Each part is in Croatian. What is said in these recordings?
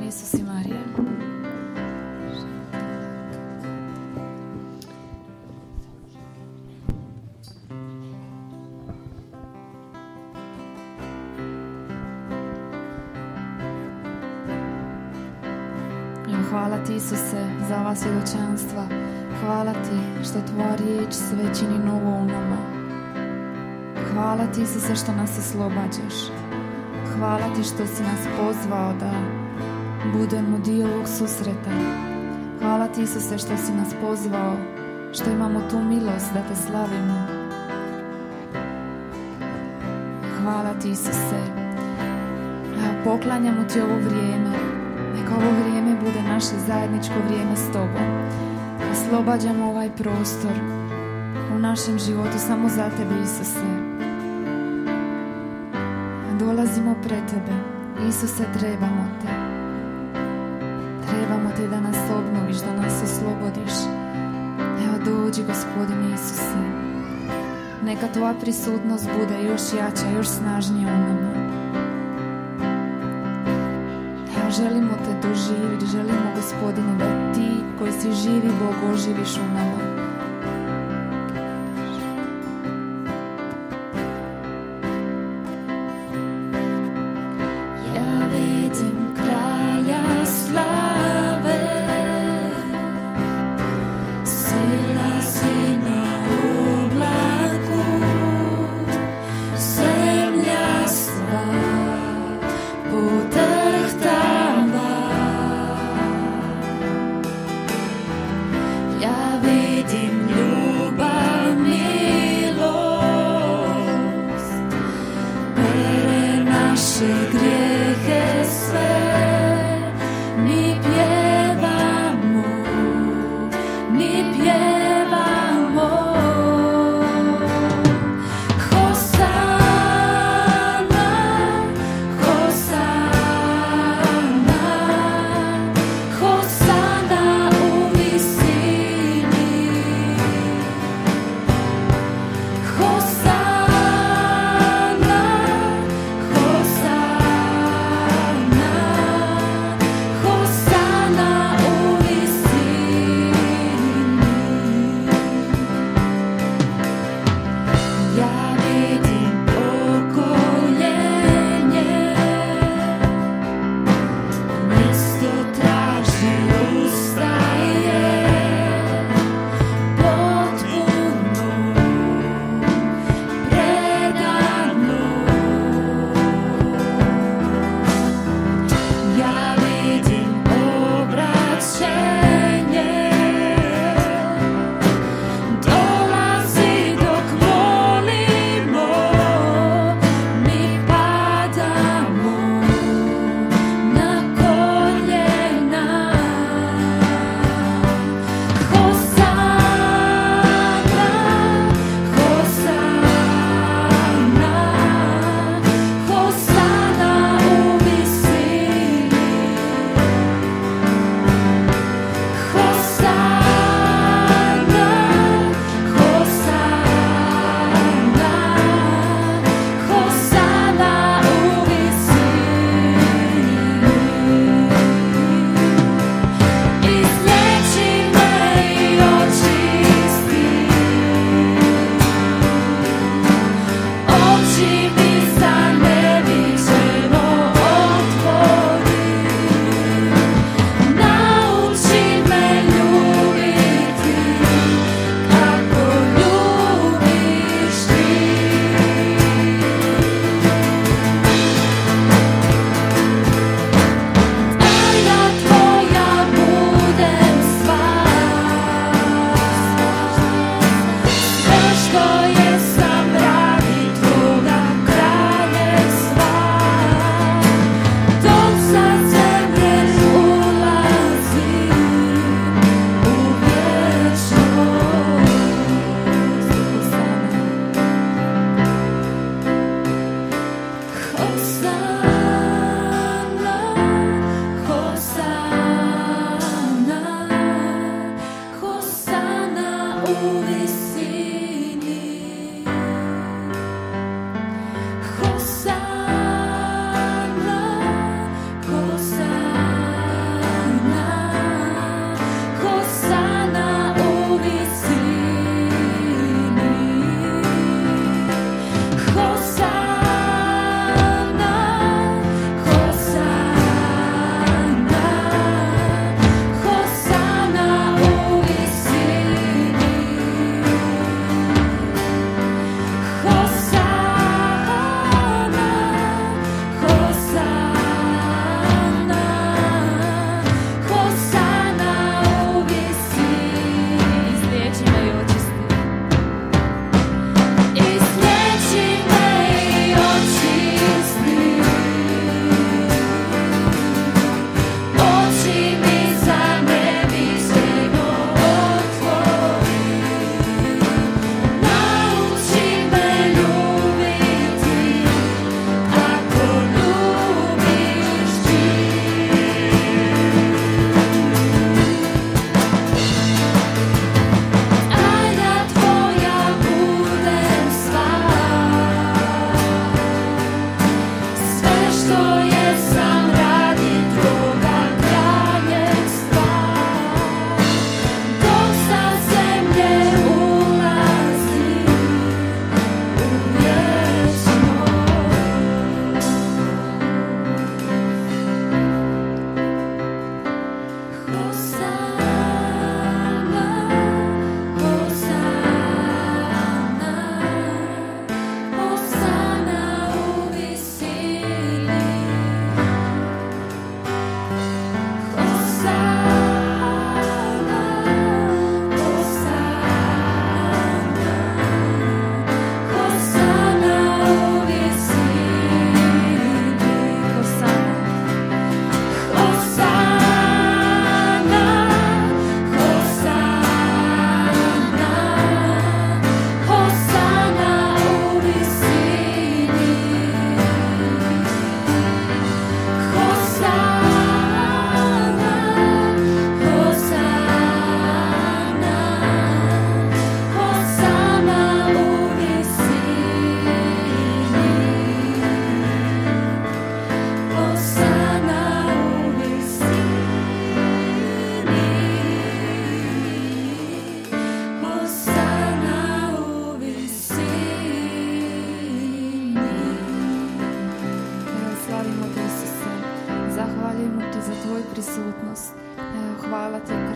Isus i Marija. Hvala ti, Isuse, za ova svjedočanstva. Hvala ti što tvoja riječ sve čini novo u nama. Hvala ti, Isuse, što nas oslobađaš. Hvala ti što si nas pozvao da budemo dio ovog susreta. Hvala ti, Isuse, što si nas pozvao, što imamo tu milost da te slavimo. Hvala ti, Isuse. Poklanjamo ti ovo vrijeme. Neka ovo vrijeme bude naše zajedničko vrijeme s tobom. Oslobađamo ovaj prostor u našem životu samo za tebe, Isuse. Dolazimo pred tebe. Isuse, trebamo te. Trebamo te da nas obnoviš, da nas oslobodiš. Evo dođi, Gospodine Isuse. Neka tvoja prisutnost bude još jača, još snažnija u nama. Želimo te doživjeti, želimo, Gospodine, da ti koji si živi Bog oživiš u nama. Ja vidim kralja slave, silazi na oblaku, zemlja sva podrhta. Vidim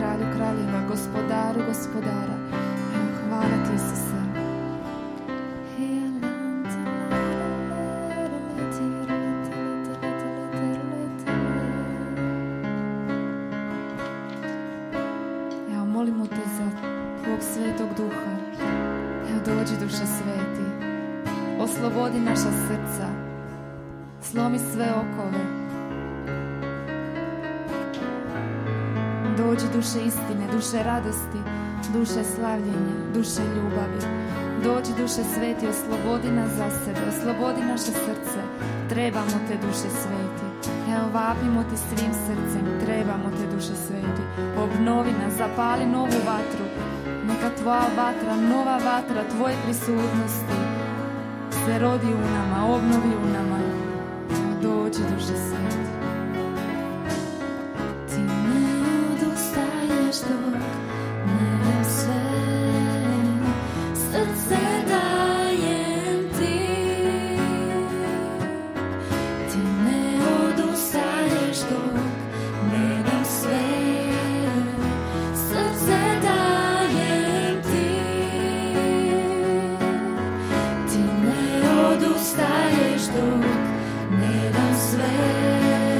kralju kraljeva, gospodaru gospodara. Evo, hvala ti, Isuse. Evo, molimo te za tvog svetog duha. Evo, dođi, duše sveti. Oslobodi naša srca. Slomi sve okove. Dođi, duše istine, duše radosti, duše slavljenja, duše ljubavi. Dođi, duše sveti, oslobodi nas za sebe, oslobodi naše srce. Trebamo te, duše sveti. Evo, vapimo ti svim srcem, trebamo te, duše sveti. Obnovi nas, zapali novu vatru. Neka tvoja vatra, nova vatra tvoje prisutnosti se rodi u nama, obnovi u nama. Dođi, duše sveti. Ti ne odustaješ dok ne dam sve, srce dajem ti. Ti ne odustaješ dok ne dam sve, srce dajem ti. Ti ne odustaješ dok ne dam sve.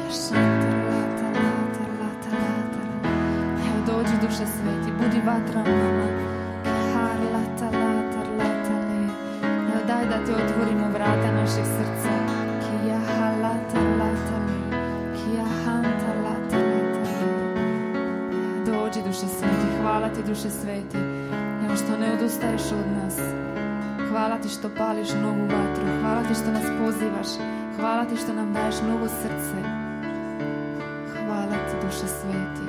Evo dođi Duše Sveti, budi vatra u nama. Evo daj da ti otvorimo vrata našeg srca. Dođi Duše Sveti, hvala ti Duše Sveti, evo što ne odustaješ od nas. Hvala ti što pališ novu vatru, hvala ti što nas pozivaš, hvala ti što nam daješ novo srce. Hvala ti Duše Sveti.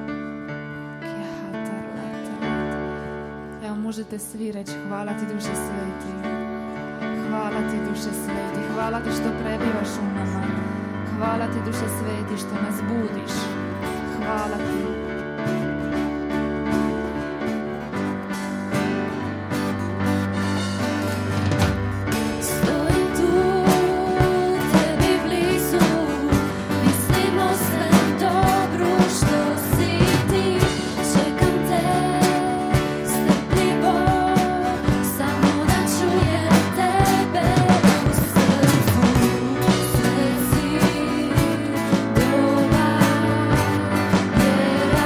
Evo možete svi reći hvala ti Duše Sveti. Hvala ti Duše Sveti, hvala ti što prebivaš u nama. Hvala ti Duše Sveti što nas budiš. Hvala ti. Yeah.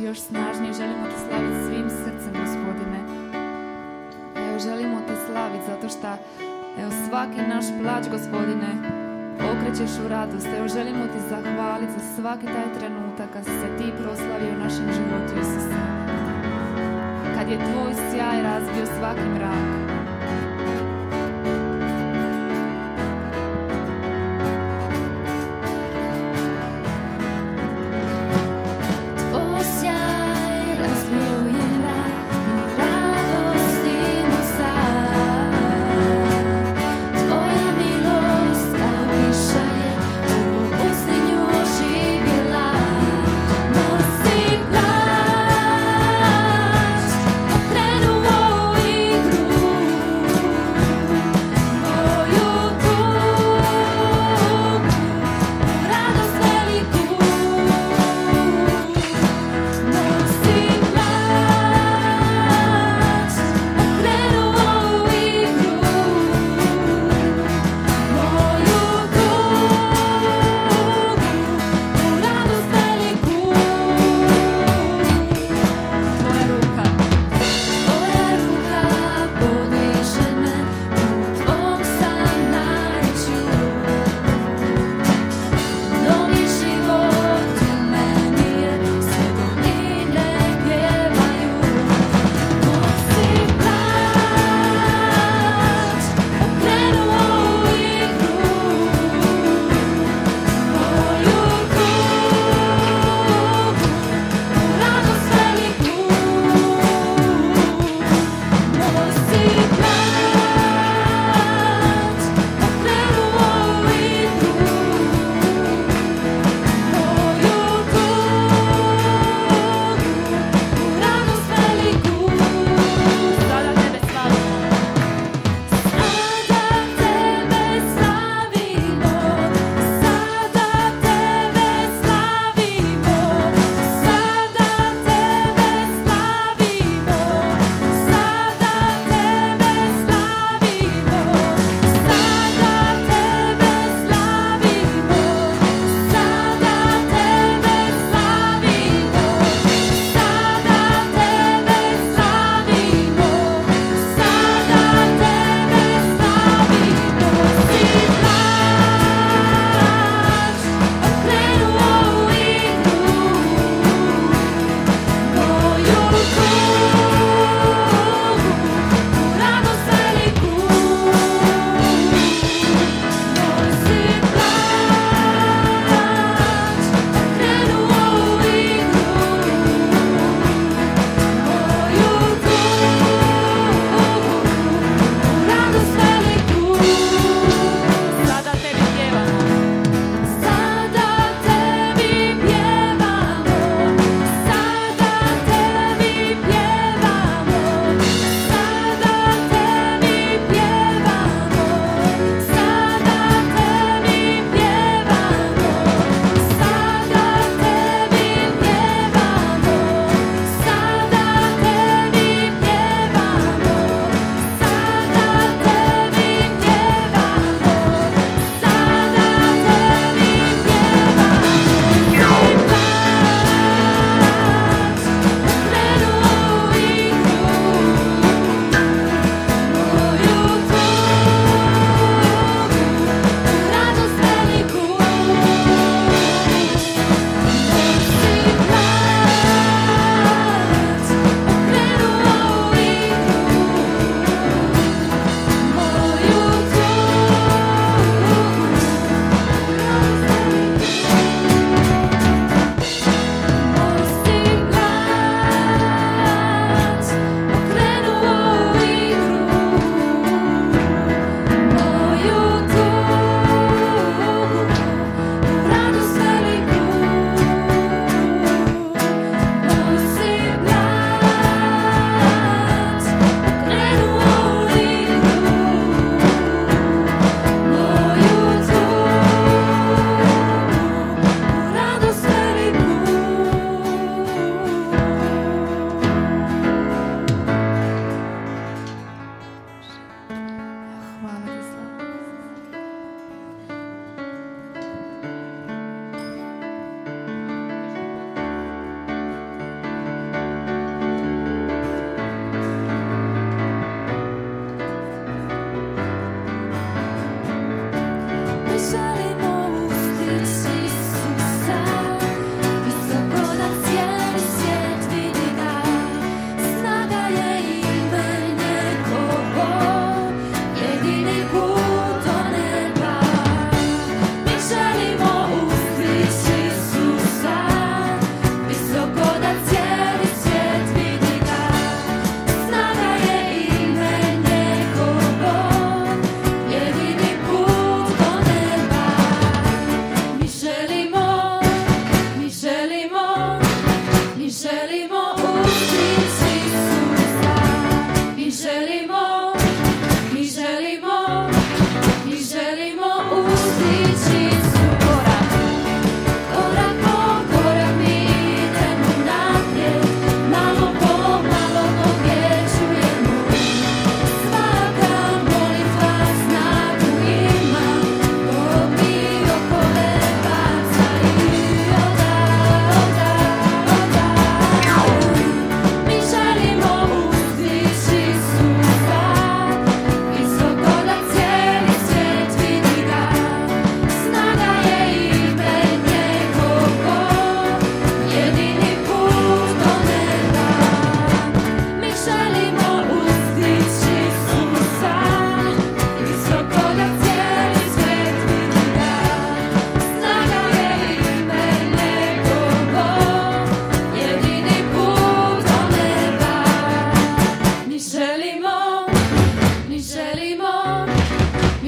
slaviti još snažnije, želimo te slaviti svim srcem, Gospodine. Evo, želimo te slaviti zato što, evo, svaki naš plać, Gospodine, okrećeš u radost. Evo, želimo ti zahvaliti za svaki taj trenutak kad si se ti proslavio u našem životu, Isuse. Kad je tvoj sjaj razbio svaki mrak.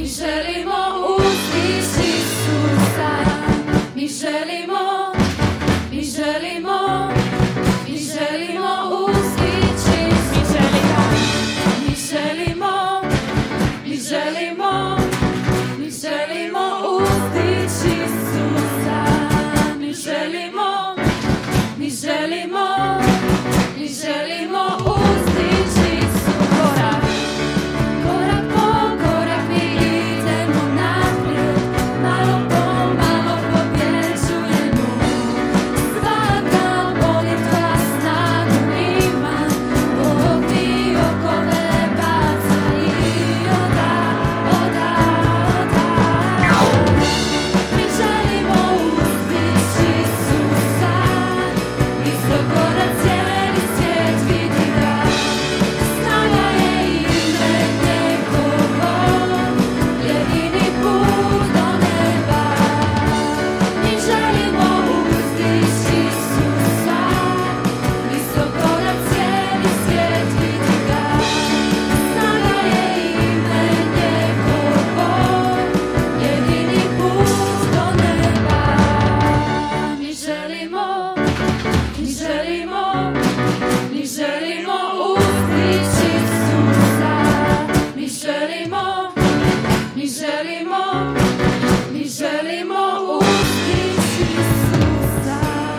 Mi želimo uzdići Isusa. Mi želimo, mi želimo, mi želimo uzdići. Mi želimo, mi želimo, mi želimo, mi želimo uzdići Isusa. Mi želimo, mi želimo, mi želimo uzdići Isusa. Korak po korak mi idemo naprijed, malo po malo pobjeđujemo. Svaka molitva snagu ima, Bog ti okove baca i oda, oda, oda. Mi želimo uzdići Isusa, visoko da cijeli svijet vidi ga. Snaga je ime njegovo, jedini put do neba. Mi želimo uzdići Isusa, visoko da cijeli svijet vidi ga. Snaga je ime njegovo, jedini put do neba. Mi želimo, mi želimo, mi želimo uzdići Isusa. Mi želimo, mi želimo, mi želimo uzdići Isusa.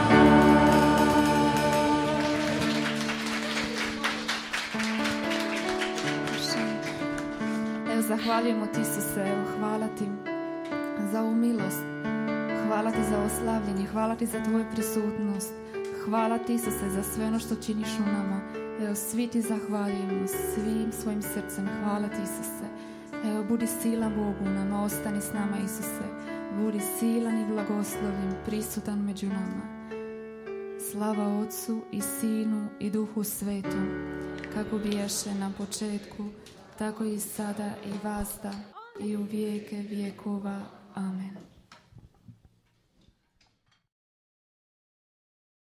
Evo, zahvaljujemo ti Isuse, evo, hvala ti za ovu milost. Hvala ti za ovo slavljenje, hvala ti za tvoju prisutnost. Hvala ti Isuse za sve ono što činiš u nama. Evo, svi ti zahvaljujemo svim svojim srcem. Hvala ti Isuse. Evo, budi silan Bog u nama, ostani s nama Isuse. Budi silan i blagoslovljen, prisutan među nama. Slava Otcu i Sinu i Duhu Svetom, kako bijaše na početku, tako i sada i vazda i u vijeke vjekova. Amen.